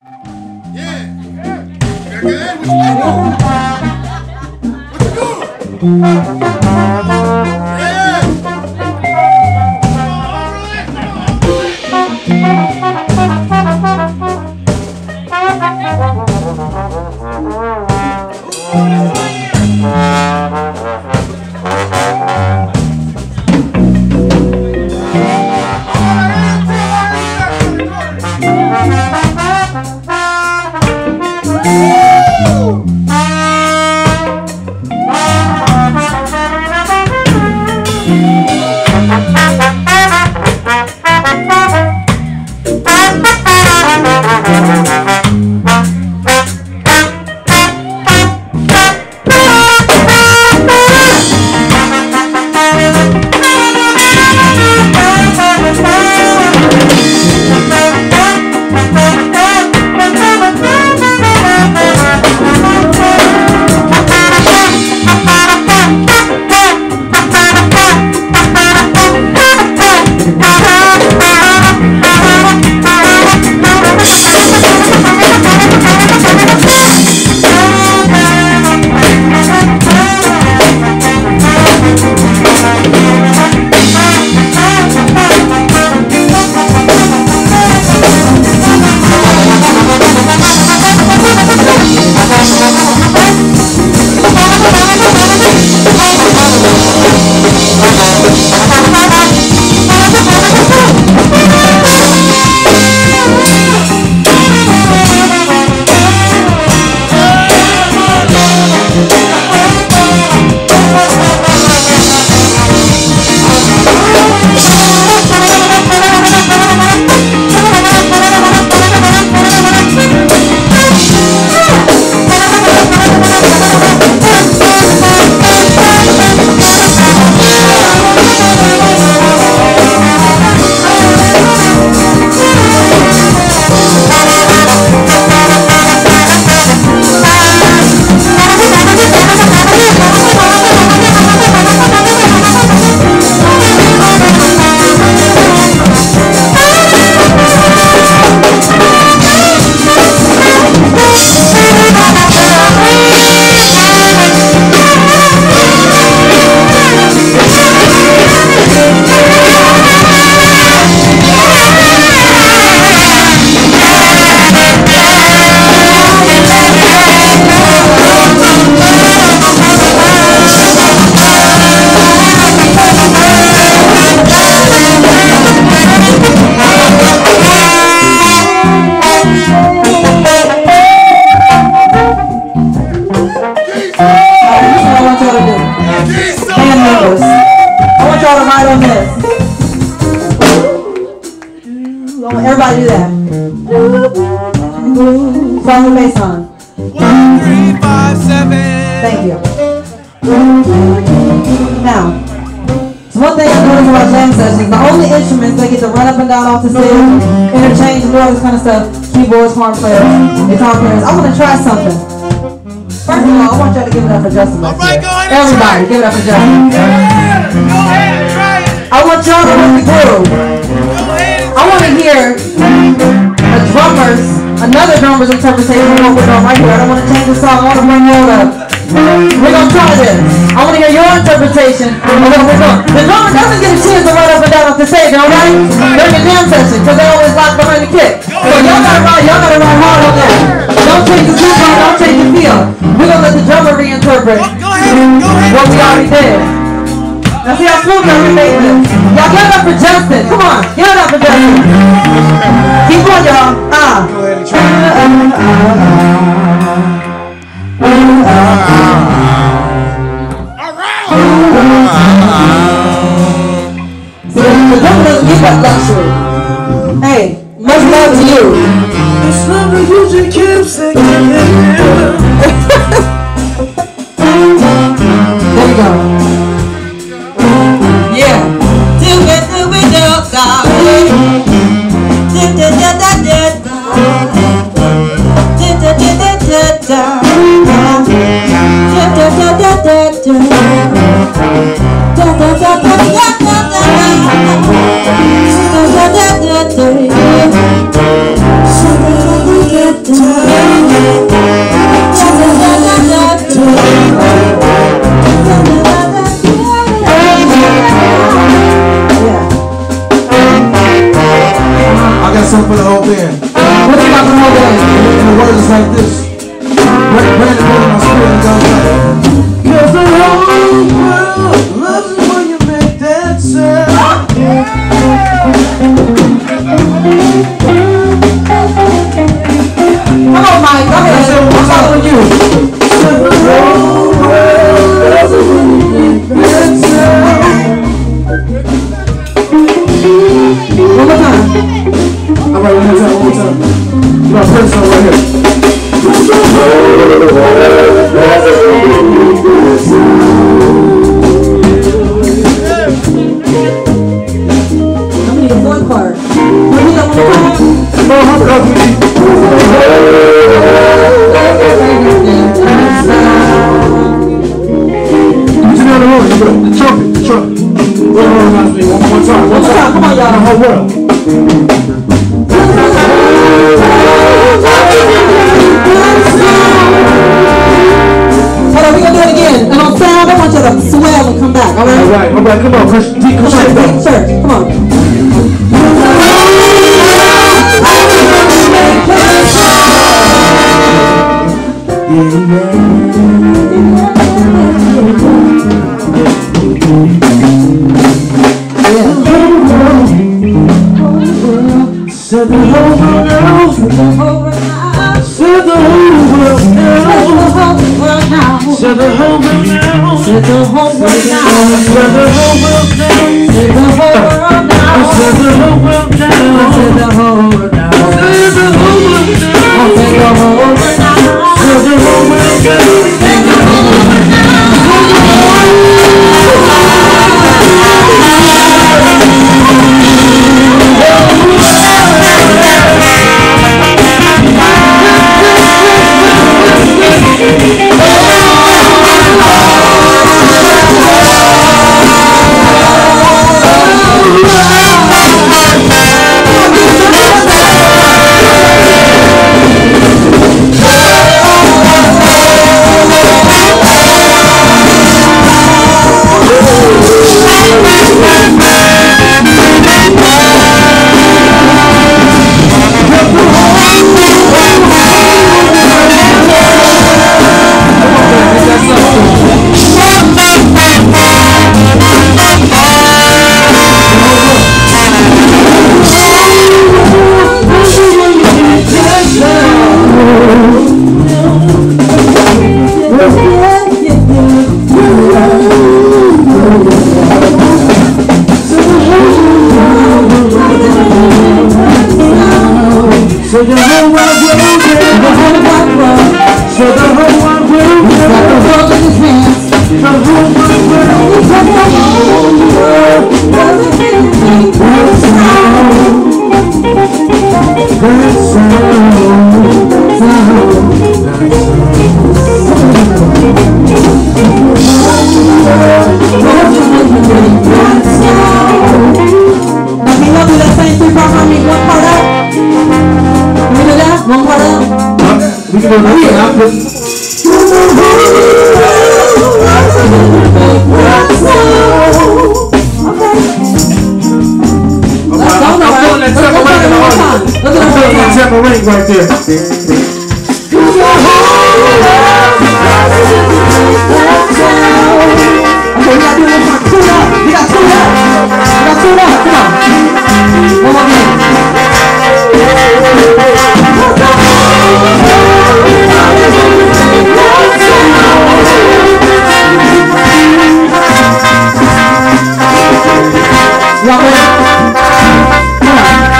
Yeah. What you doing? Yeah. Everybody do that. Follow the bass on. 1, 3, 5, 7. Thank you. Now, so one thing I noticed about jam sessions, the only instruments that get to run up and down off the stage, interchange and do all this kind of stuff, keyboards, horn players, guitar players. I want to try something. First of all, I want y'all to give it up for Justin. All right, go ahead. Everybody, give it up for Justin. Yeah, go ahead and try it. I want y'all to work the groove. Go ahead. I want to hear another drummer's interpretation of what we're doing right here. I don't want to change the song. I want to bring you all up. We're going to try this. I want to hear your interpretation of what we're doing. The drummer doesn't get a chance to run up and down off the stage, all right? During the jam session, because they always lock behind the kick. So y'all gotta run hard on that. Don't change the beat, don't change the feel. We're going to let the drummer reinterpret what we already did. Now see how smooth y'all can make this. Y'all give it up for Justin. Come on, give it up for Justin. Keep going, y'all. Go ahead and try See, the drummer doesn't give that luxury. Hey, much love to you. This love you just keep singing. There we go. I got something for the whole band. What you got for the whole band? And the word is like this. Brandon put in my spirit and goes like, 'cause the whole world loves it when you make that sound. Come on, Mike. Go ahead. I'm following you. The whole world loves it when you make that sound. One more time. All right, one more time. You got to play this song right here. I need one part. What we got one more time? The trumpet. One more time. Come on, y'all. The whole world. Hold on, we're gonna do it again. And on sound, I want you to swell and come back, alright? All right, come on, Chris. Church, come on. Said the whole world knows. Said the whole world knows. Said the whole world knows. Said the whole world knows. Said the whole world knows. Said the whole world knows. Said the whole world knows. Said the whole world knows. Said the whole world knows. Said the whole world knows. Said the whole world knows. Said the whole world knows. So the whole world will know. So the whole world will know. The whole world Now can y'all do that same 3-part harmony, one part out? Can we do that? One part out? We can do it here. I'll put tambourine right there. Okay, we gotta do this one. Tune up. We got tune up. We got tune up. Come on. One more game. Y'all ready? Come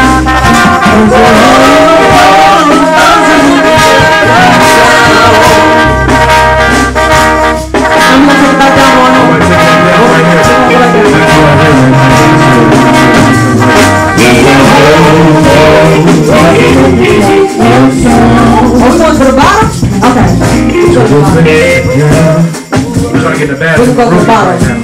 on. I'm gonna take it back down one more. We're going to the bottom? Okay. We're trying to get the bad. We're going to go to the bottom.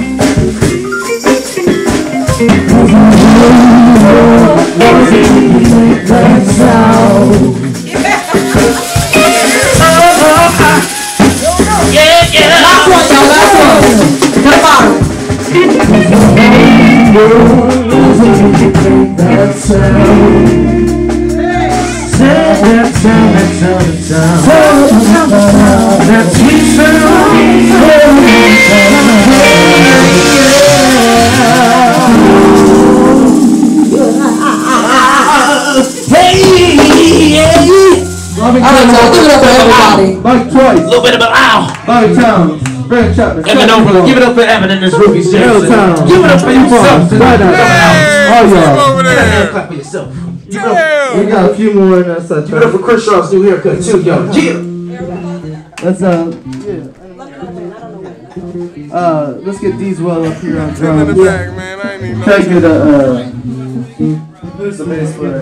That sweet sound. Give it up for everybody. Mike Twice. A little bit of an ow. Bobby Towns. Brad Chapman. Give it up for Evan and his rookies. Give it up for yourself. All y'all. Over there. Clap for yourself. We got a few more in that set. Give it up for Chris Shaw's new haircut too, yo. Let's let's get these well up here on In the drums. back, man. I ain't even Try to know. get who's the bass player?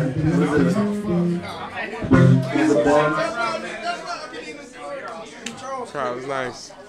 Charles, nice.